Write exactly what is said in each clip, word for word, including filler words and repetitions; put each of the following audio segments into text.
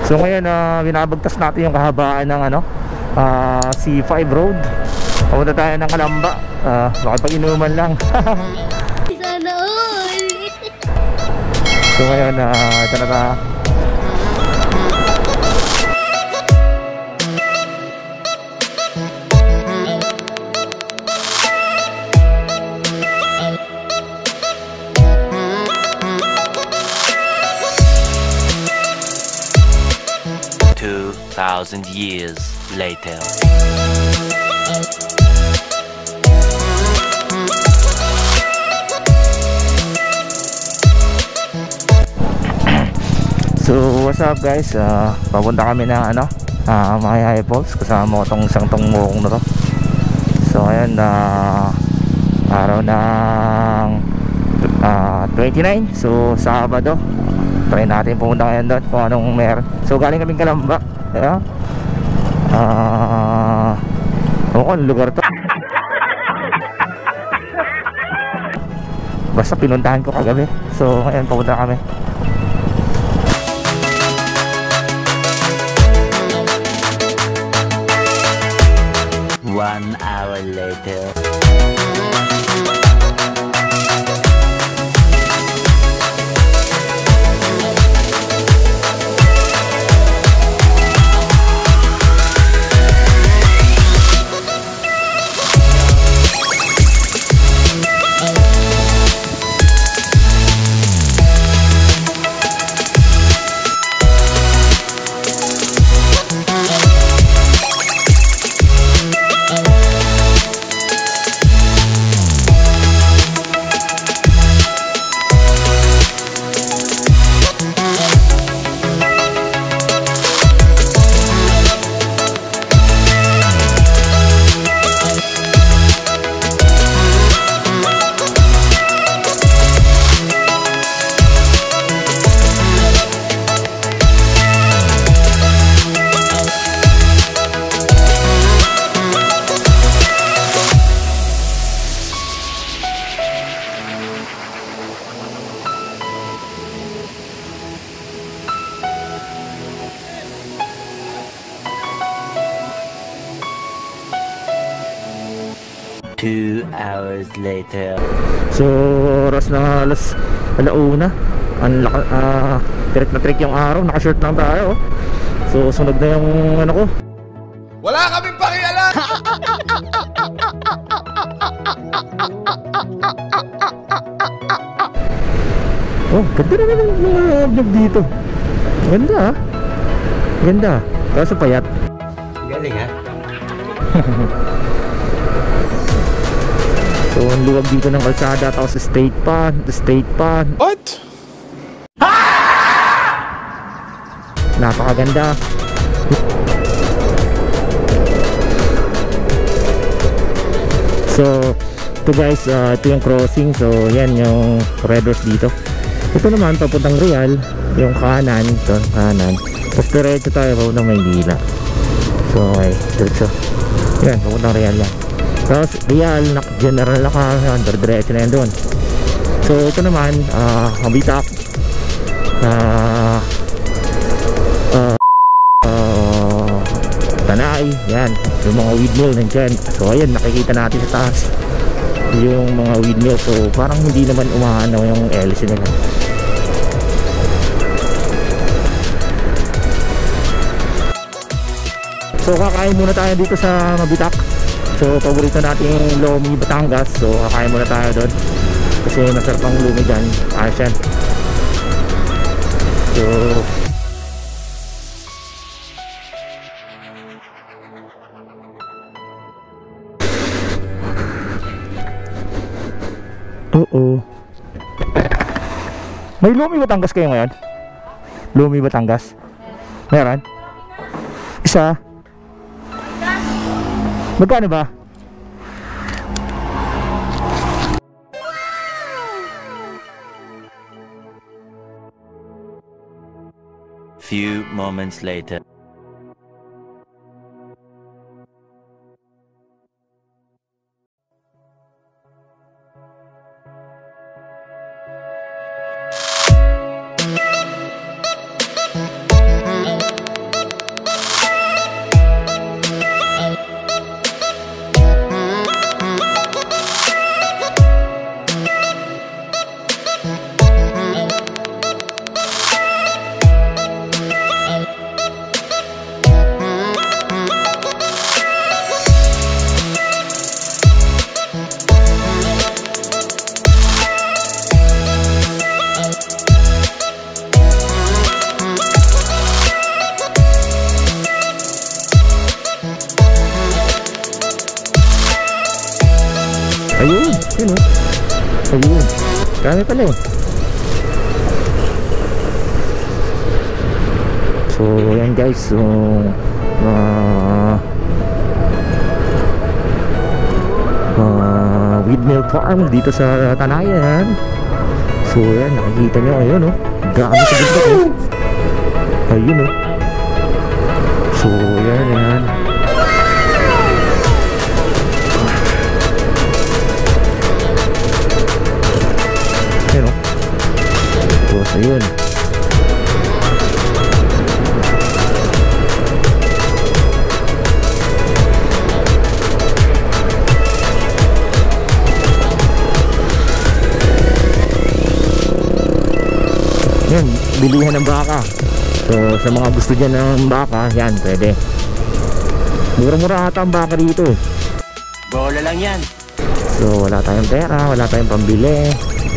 So ngayon uh, binabagtas natin yung kahabaan ng ano, uh, C five road. Papunta tayo ng Calamba. uh, Makipag-inuman lang. Sana all. So ngayon uh, ito na ta. Two thousand years later. So what's up guys, uh, papunta kami ng ano, uh, Mahihaya Falls. Kasama ko tong isang tong mukong na to. So ayan, uh, araw ng uh, twenty-nine. So Sabado. Try natin pumunta ngayon doon kung anong meron. So galing kaming Calamba. Yeah. Uh, o kung lugar to. Basta pinuntahan ko kagabi. So ngayon pumunta kami. One hour later. Two hours later. So oras na alas alauna. Ang laka, uh, trick na trick yung araw. Naka-short lang tayo. So sunod na yung ano ko. Wala kaming pakialam. Oh, ganda na naman yung mga vlog dito. Ganda ah. Ganda. Kaso payat. Galing ha? So ang luwag dito ng kalsada. Tapos state pan. State pan. What? Napakaganda. So ito guys, uh, ito yung crossing. So yan yung red doors dito. Ito naman papuntang Real. Yung kanan. Ito kanan. Tapos diretso tayo papuntang Maynila. So okay, diretso. Yan, papuntang Real yan. Tapos Real, General na ka. Diretso na yan doon. So ito naman, uh, Mabitak. Uh, uh, uh, Tanay. Yan, yung mga windmill nandyan. So ayan, nakikita natin sa taas yung mga windmill. So parang hindi naman umaano yung L C nila. So kakain muna tayo dito sa Mabitak. So paborito natin yung Lomi Batangas. So kakain muna tayo doon kasi masarap ang lumi dyan. Ayos yan. So oo. May Lomi Batangas kayo ngayon? Lomi Batangas? Meron? Isa? Magkano ba? Few moments later. Kami pala eh. So yan guys, so uh, uh, windmill farm dito sa Tanayan. So yan, nakikita nyo ayun oh, dami sa bundok oh. Ayun oh. So yan yan. Ayun oh. Tapos ayun. Yan, bilihan ng baka. So sa mga gusto dyan ng baka, yan, pwede. Mura-mura ata ang baka dito eh. Bola lang yan. So wala tayong pera, wala tayong pambili.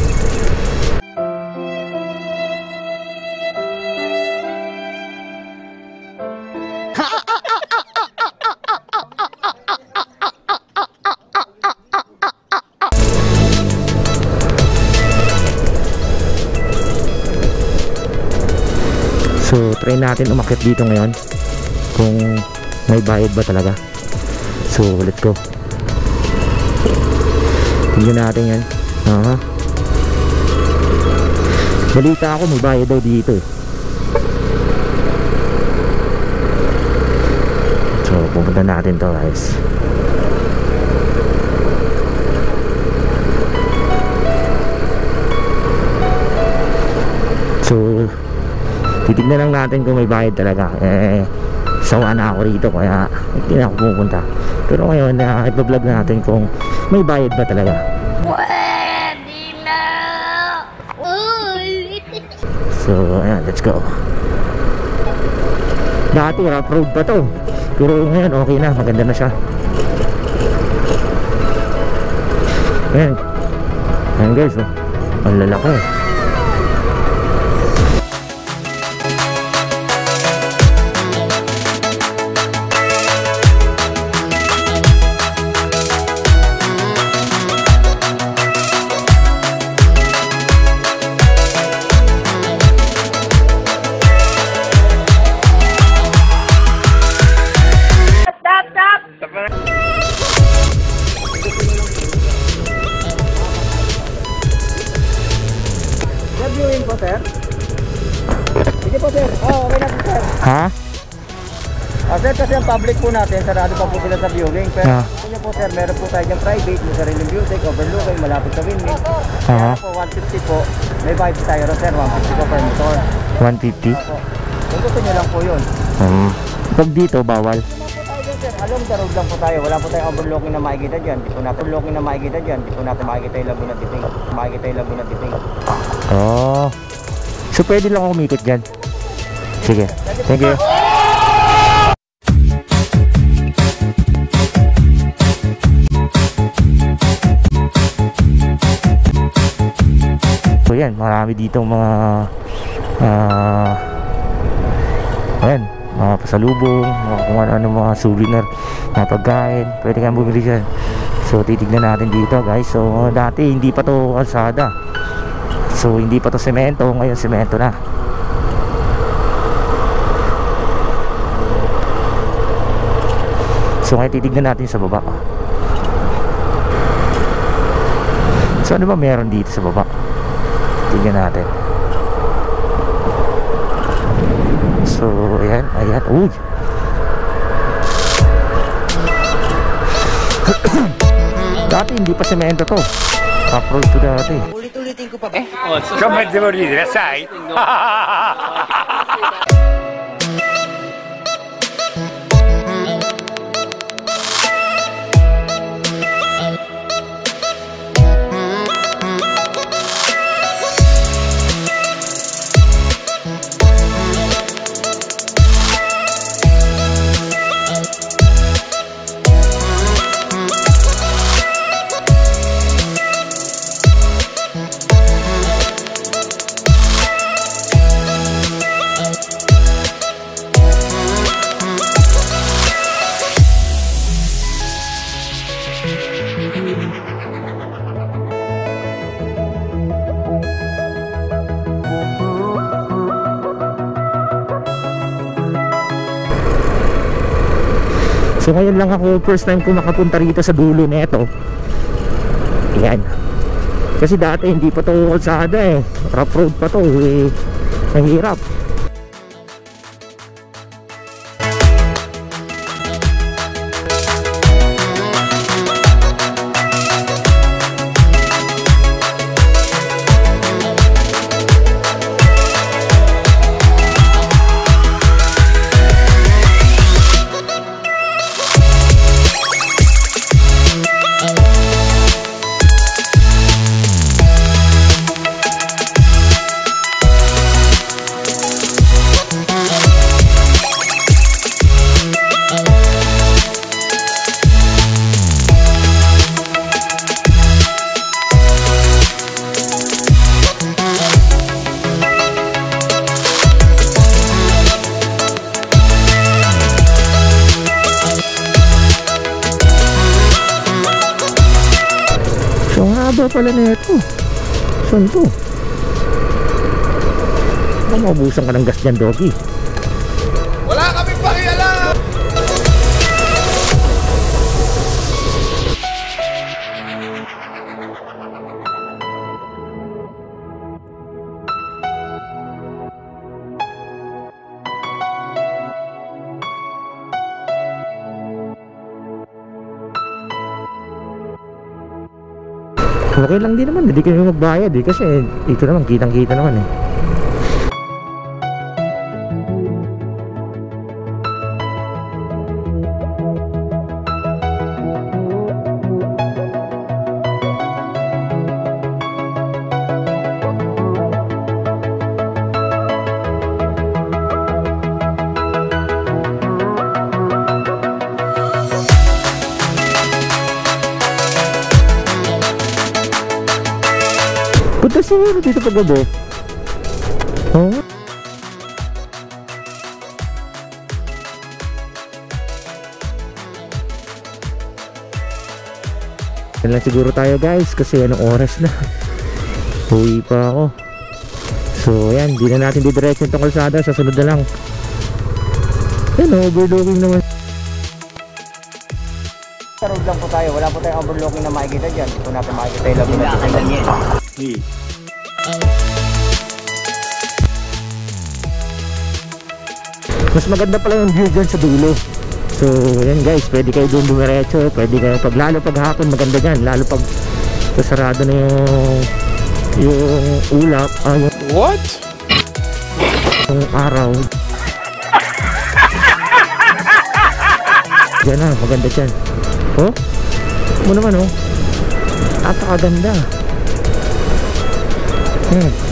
So try natin umakyat dito ngayon kung may bayad ba talaga. So let's go. Tingnan natin yan. uh-huh. Balita ako may bayad daw dito eh. So pupunta natin to guys. So titignan lang natin kung may bayad talaga. Eh, sawa na ako rito kaya hindi na ako pupunta. Pero ngayon, uh, ipa-vlog natin kung may bayad ba talaga. Pwede na. Uy. So, ayan, let's go. Dati, rough road pa to. Pero ngayon, okay na. Maganda na siya. Ayan. Ayan guys, oh. Ang lalaki. Viewing po, sir? Sige po, sir. Oh, okay na po, sir. Ha? Ah, sir, kasi ang public po natin, sarado pa po sila sa viewing. Pero Ah. gusto niyo po, sir, meron po tayo dyan private, may sariling music, overlooking, malapit sa windmill. Aha. Kaya po, one fifty po. May vibes tayo, sir, one fifty po per motor. one fifty? Opo. Kung gusto niyo lang po yun. Um, pag dito, bawal. Ano po tayo dyan, sir? Along the road lang po tayo. Wala po tayong overlooking na makikita dyan. Di po natin overlooking na makikita dyan. Di po natin makikita yung Laguna Diting. Makikita yung Laguna Diting. Oh. So pwede lang ako umikot dyan. Sige. Thank you. So yan, marami dito mga uh, ayan, mga pasalubong, mga kung ano, ano mga souvenir, mga pagkain, pwede kang bumili dyan. So titignan natin dito guys. So dati hindi pa to kalsada. So hindi pa to semento, ngayon semento na. So ngayon titignan natin sa baba. So ano ba meron dito sa baba? Tignan natin. So ayan, ayan. Uy! Dati hindi pa semento to. Approach to dati. Ulit-ulitin ko pa ba? Come devo ridere, sai? So ngayon lang ako, first time ko makapunta rito sa dulo nito. Ayan. Kasi dati hindi pa to kalsada eh, rough road pa to eh, mahirap. So ang haba pala na ito. Saan to? Baka maubusan ka ng gas dyan, doggy. Wala kaming pakialam! Okay lang din naman, hindi kami magbayad eh, kasi ito naman, kitang kita naman eh. Punta siguro dito pa gabi. Oh. Yan lang siguro tayo guys, kasi anong oras na. Uwi pa ako. So yan, di na natin didiretso itong kalsada, sa sunod na lang. Yan, overlooking naman. Sa road lang po tayo, wala po tayong overlooking na makikita dyan. Hindi po natin makikita yung Laguna de Tingin. Mas maganda pala yung view dyan sa dulo. So yan guys, pwede kayo doon dumiretso, pwede kayo pag lalo pag hapon maganda dyan, lalo pag sarado na yung yung ulap, ah, yung, What? yung araw. Dyan na, maganda dyan. Oh, mo naman oh, napakaganda. Hmm.